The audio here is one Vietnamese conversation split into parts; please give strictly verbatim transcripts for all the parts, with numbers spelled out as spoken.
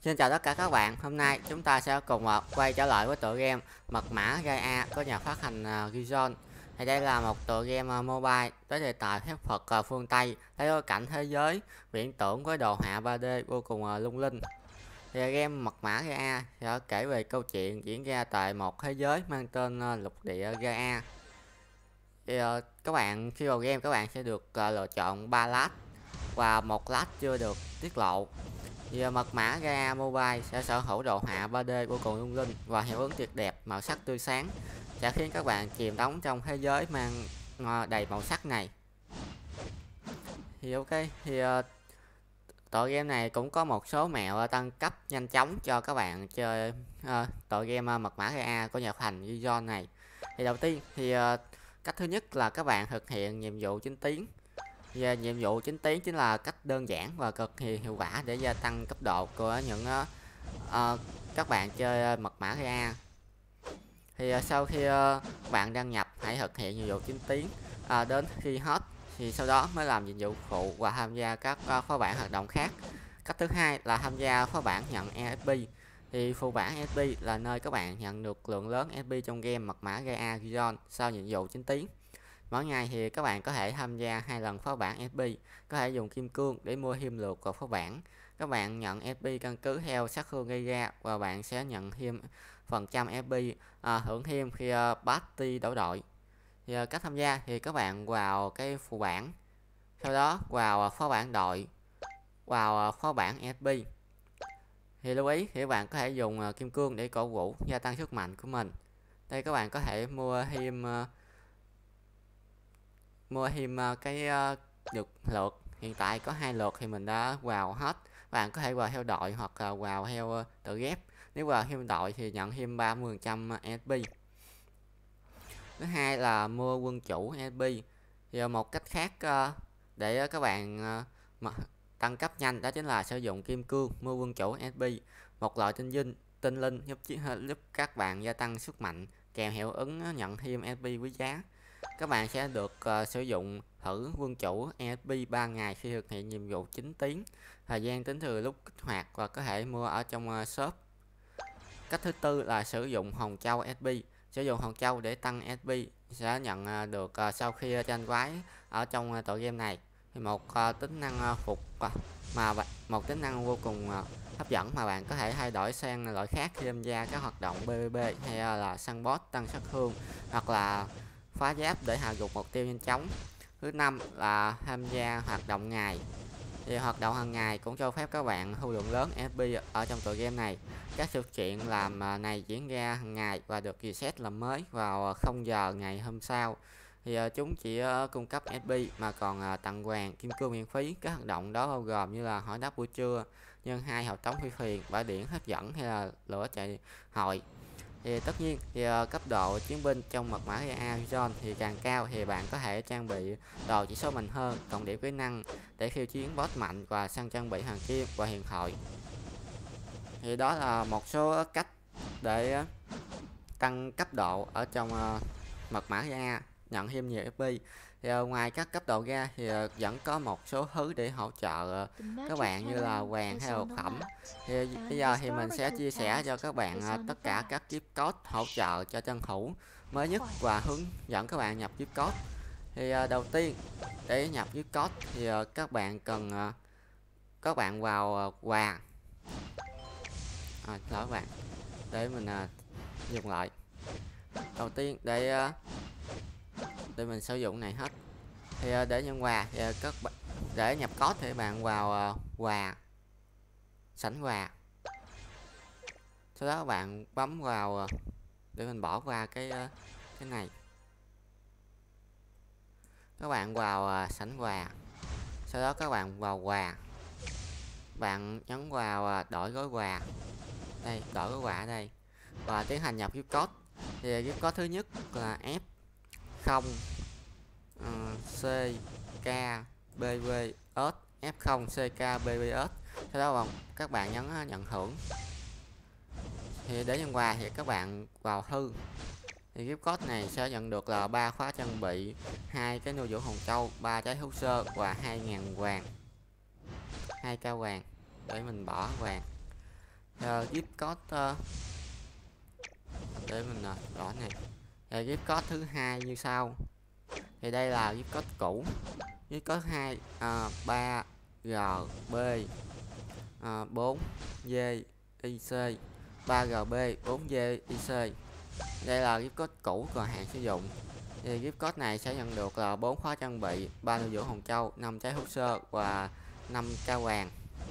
Xin chào tất cả các bạn, hôm nay chúng ta sẽ cùng uh, quay trở lại với tựa game Mật mã Gaia có nhà phát hành uh, Gizon. Thì đây là một tựa game uh, mobile với đề tài phép thuật uh, phương Tây, lấy bối cảnh thế giới viễn tưởng với đồ họa ba D vô cùng uh, lung linh. Thì game Mật mã Gaia sẽ kể về câu chuyện diễn ra tại một thế giới mang tên uh, lục địa Gaia. Thì uh, các bạn khi vào game các bạn sẽ được uh, lựa chọn ba lát và một lát chưa được tiết lộ. Thì mật mã Gaia Mobile sẽ sở hữu đồ họa ba D vô cùng lung linh và hiệu ứng tuyệt đẹp, màu sắc tươi sáng sẽ khiến các bạn chìm đắm trong thế giới mang đầy màu sắc này. Thì ok, thì uh, tựa game này cũng có một số mẹo tăng cấp nhanh chóng cho các bạn chơi uh, tựa game uh, mật mã Gaia của nhà phát hành Gizon này. Thì đầu tiên thì uh, cách thứ nhất là các bạn thực hiện nhiệm vụ chính tiến. Và nhiệm vụ chính tiến chính là cách đơn giản và cực kỳ hiệu quả để gia tăng cấp độ của những uh, uh, các bạn chơi uh, mật mã Gaia. Thì uh, sau khi uh, bạn đăng nhập hãy thực hiện nhiệm vụ chính tiến uh, đến khi hết, thì sau đó mới làm nhiệm vụ phụ và tham gia các uh, phó bản hoạt động khác. Cách thứ hai là tham gia phó bản nhận e ép pê. Thì phù bản e ép pê là nơi các bạn nhận được lượng lớn e ép pê trong game mật mã Gaia Gizon sau nhiệm vụ chính tiến. Mỗi ngày thì các bạn có thể tham gia hai lần phó bản e ép pê, có thể dùng kim cương để mua thêm lượt vào phó bản. Các bạn nhận e ép pê căn cứ theo sát thương gây ra và bạn sẽ nhận thêm phần trăm e ép pê à, hưởng thêm khi uh, party đổi đội. Thì, uh, cách tham gia thì các bạn vào cái phù bản, sau đó vào uh, phó bản đội, vào uh, phó bản e ép pê. Thì lưu ý thì các bạn có thể dùng uh, kim cương để cổ vũ gia tăng sức mạnh của mình. Đây các bạn có thể mua thêm uh, mua thêm uh, cái uh, được lượt. Hiện tại có hai lượt thì mình đã vào hết. Bạn có thể vào theo đội hoặc là vào theo uh, tự ghép. Nếu vào theo đội thì nhận thêm ba mươi phần trăm e ép pê. Thứ hai là mua quân chủ e ép pê. Thì uh, một cách khác uh, để uh, các bạn uh, tăng cấp nhanh đó chính là sử dụng kim cương mua quân chủ e ép pê, một loại tinh dinh tinh linh giúp giúp các bạn gia tăng sức mạnh kèm hiệu ứng nhận thêm e ép pê quý giá. Các bạn sẽ được uh, sử dụng thử quân chủ e ép pê ba ngày khi thực hiện nhiệm vụ chính tiến. Thời gian tính từ lúc kích hoạt và có thể mua ở trong uh, shop. Cách thứ tư là sử dụng hòn châu e ép pê. Sử dụng hòn châu để tăng e ép pê sẽ nhận uh, được uh, sau khi uh, tranh quái ở trong uh, tựa game này. Thì một uh, tính năng uh, phục uh, mà một tính năng vô cùng uh, hấp dẫn mà bạn có thể thay đổi sang loại khác khi tham gia các hoạt động pê vê pê hay là săn boss tăng sát thương hoặc là phá giáp để hạ gục mục tiêu nhanh chóng. Thứ năm là tham gia hoạt động ngày. Thì hoạt động hàng ngày cũng cho phép các bạn thu lượng lớn e ép pê ở trong tựa game này. Các sự kiện làm này diễn ra hàng ngày và được reset làm mới vào không giờ ngày hôm sau. Thì uh, chúng chỉ uh, cung cấp e ép pê mà còn uh, tặng quàng kim cương miễn phí. Các hoạt động đó bao gồm như là hỏi đáp buổi trưa, nhân hai hợp tống phi thuyền, bãi biển hấp dẫn hay là lửa chạy hội. Thì tất nhiên thì uh, cấp độ chiến binh trong mật mã Gaia Gizon thì càng cao thì bạn có thể trang bị đồ chỉ số mạnh hơn, cộng điểm kỹ năng để khiêu chiến boss mạnh và săn trang bị hoàng kim và huyền thoại. Thì đó là một số cách để uh, tăng cấp độ ở trong uh, mật mã Gaia, nhận thêm nhiều e ép pê. Thì uh, ngoài các cấp độ ra thì uh, vẫn có một số thứ để hỗ trợ uh, các bạn như là vàng hay là vật phẩm. Thì bây giờ thì mình sẽ chia sẻ cho các bạn uh, tất cả các gift code hỗ trợ cho chân thủ mới nhất và hướng dẫn các bạn nhập gift code. Thì uh, đầu tiên để nhập gift code thì uh, các bạn cần uh, các bạn vào uh, quà à, các bạn để mình uh, dùng lại. Đầu tiên để uh, để mình sử dụng này hết thì uh, để nhận quà thì uh, các bạn để nhập code thì bạn vào uh, quà, sảnh quà, sau đó bạn bấm vào uh, để mình bỏ qua cái uh, cái này. Các bạn vào uh, sảnh quà, sau đó các bạn vào quà, bạn nhấn vào uh, đổi gói quà, đây đổi gói quà ở đây và tiến hành nhập gift code. Thì gift code thứ nhất là F không uh, C K B V S, F không C K B V S. Sau đó các bạn nhấn uh, nhận thưởng. Thì để nhận quà thì các bạn vào thư. Thì gift code này sẽ nhận được là ba khóa trang bị, hai cái nuôi dưỡng hồn châu, ba trái hữu sơ và hai ngàn vàng, hai cao vàng để mình bỏ vàng. uh, gift code uh, để mình uh, rõ này. Thì gift code thứ hai như sau. Thì đây là gift code cũ. Gift code hai uh, ba G B uh, bốn G I C ba G B bốn G I C. Đây là gift code cũ còn hạn sử dụng. Thì gift code này sẽ nhận được là bốn khóa trang bị, ba nuôi dưỡng hồng châu, năm trái hút sơ và năm cao vàng.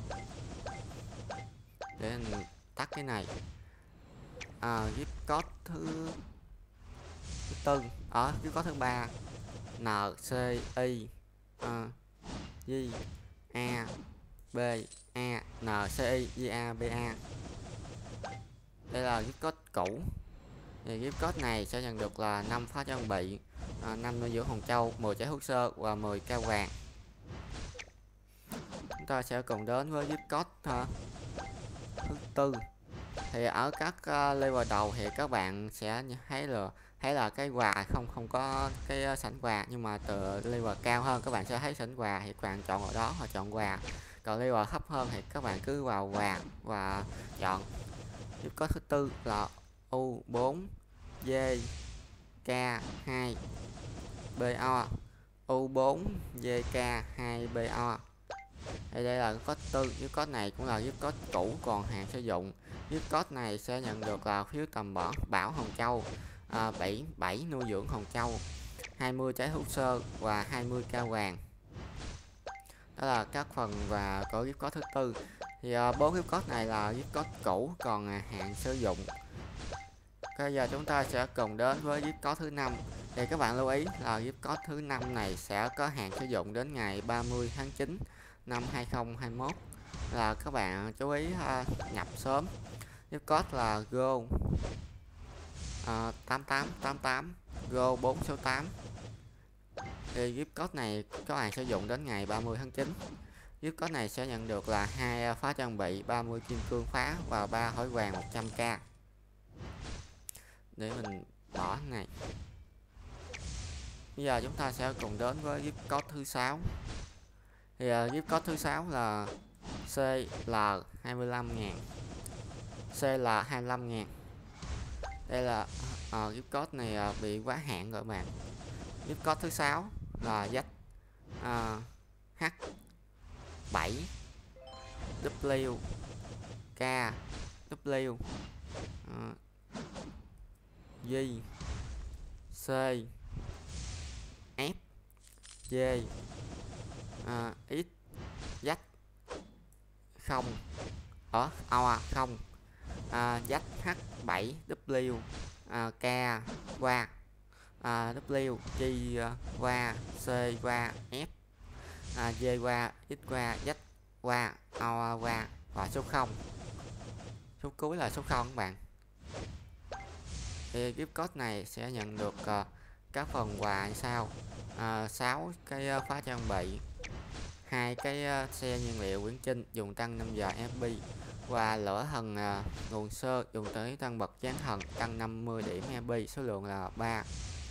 Để mình tắt cái này. À, gift code thứ thứ tư ở gift code thứ ba N C I uh, J A B A N C I J A B A. Đây là gift code cũ. Thì gift code này sẽ nhận được là năm khóa trang bị, à, năm nuôi dưỡng hồng châu, mười trái hút sơ và mười cao vàng. Chúng ta sẽ cùng đến với gift code uh, thứ tư. Thì ở các uh, level đầu thì các bạn sẽ thấy là thấy là cái quà không không có cái uh, sảnh quà, nhưng mà từ level cao hơn các bạn sẽ thấy sảnh quà thì các bạn chọn ở đó và chọn quà. Còn level thấp hơn thì các bạn cứ vào quà và chọn. Gift code thứ tư là U bốn J K hai B O U bốn J K hai B O. Đây, đây là code tư. Gift code này cũng là gift code cũ còn hạn sử dụng. Gift code này sẽ nhận được là phiếu tầm bảo bảo hồng châu, à, bảy bảy nuôi dưỡng hồng châu, hai mươi trái hút sơ và hai mươi cao vàng. Đó là các phần và có gift code thứ tư. Thì bốn uh, gift code này là gift code cũ còn uh, hạn sử dụng. Bây giờ chúng ta sẽ cùng đến với gift code thứ năm. Thì các bạn lưu ý là gift code thứ năm này sẽ có hạn sử dụng đến ngày ba mươi tháng chín năm hai không hai mốt. Là các bạn chú ý uh, nhập sớm. Gift code là Go uh, tám tám tám tám Go bốn số tám. Thì gift code này có hạn sử dụng đến ngày ba mươi tháng chín. Gift code này sẽ nhận được là hai phá trang bị, ba mươi kim cương phá và ba hỏi vàng một trăm k. Để mình bỏ này. Bây giờ chúng ta sẽ cùng đến với gift code thứ sáu. Thì uh, gift code thứ sáu là C L hai mươi lăm ngàn, C L hai mươi lăm ngàn. Đây là uh, gift code này uh, bị quá hạn rồi các bạn. Gift code thứ sáu là Z uh, H bảy W K W uh, J C F J uh, X Z không ở O không uh, Z H bảy W uh, K qua uh, W J uh, qua C qua F uh, J qua X qua Z qua O qua và số không. Số cuối là số không các bạn. Thì gift code này sẽ nhận được uh, các phần quà như sau: uh, sáu cái uh, khóa trang bị, hai cái uh, xe nhiên liệu quyển trinh dùng tăng năm giờ F P và lửa thần uh, nguồn sơ dùng tới tăng bậc giáng thần tăng năm mươi điểm F P, số lượng là ba.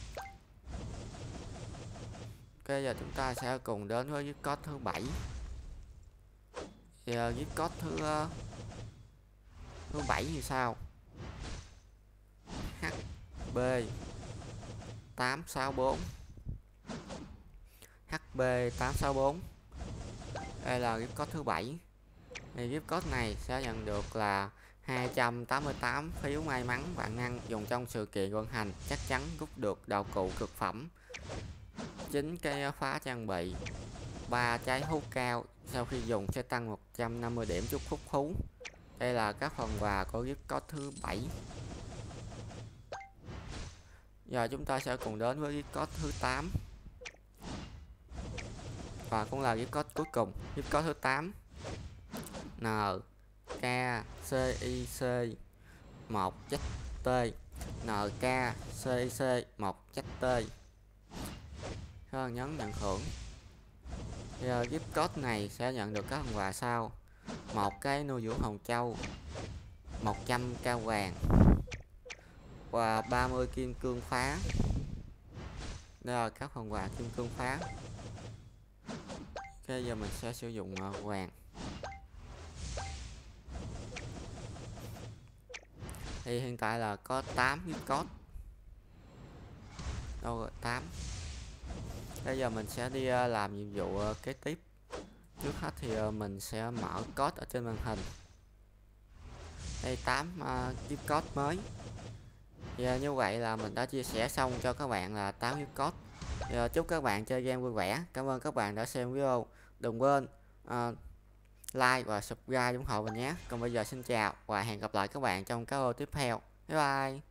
Ok, giờ chúng ta sẽ cùng đến với gift code thứ bảy. Thì uh, gift code thứ uh, thứ bảy như sau: H B tám sáu bốn H B tám sáu bốn. Đây là gift code thứ bảy. Thì gift code này sẽ nhận được là hai trăm tám mươi tám phiếu may mắn vạn năng dùng trong sự kiện vận hành, chắc chắn rút được đạo cụ cực phẩm, chín cái phá trang bị, ba trái hút cao sau khi dùng sẽ tăng một trăm năm mươi điểm chúc phúc thú. Đây là các phần quà của gift code thứ bảy. Giờ chúng ta sẽ cùng đến với gift code thứ tám. Và cũng là gift code cuối cùng, gift code thứ tám. N K C I C một Z T N K C I C một Z T. Rồi nhấn nhận thưởng. Giờ gift code này sẽ nhận được các phần quà sau: một cái nuôi dưỡng hồng châu, một trăm cao vàng và ba mươi kim cương phá. Đây là các phần quà kim cương phá. Ok, giờ mình sẽ sử dụng uh, vàng. Thì hiện tại là có tám gift code. Đâu rồi, tám. Bây giờ mình sẽ đi uh, làm nhiệm vụ uh, kế tiếp. Trước hết thì uh, mình sẽ mở code ở trên màn hình. Đây tám uh, gift code mới. Thì uh, như vậy là mình đã chia sẻ xong cho các bạn là tám gift code. Thì, uh, chúc các bạn chơi game vui vẻ. Cảm ơn các bạn đã xem video. Đừng quên uh, like và subscribe ủng hộ mình nhé. Còn bây giờ xin chào và hẹn gặp lại các bạn trong các video tiếp theo. Bye bye.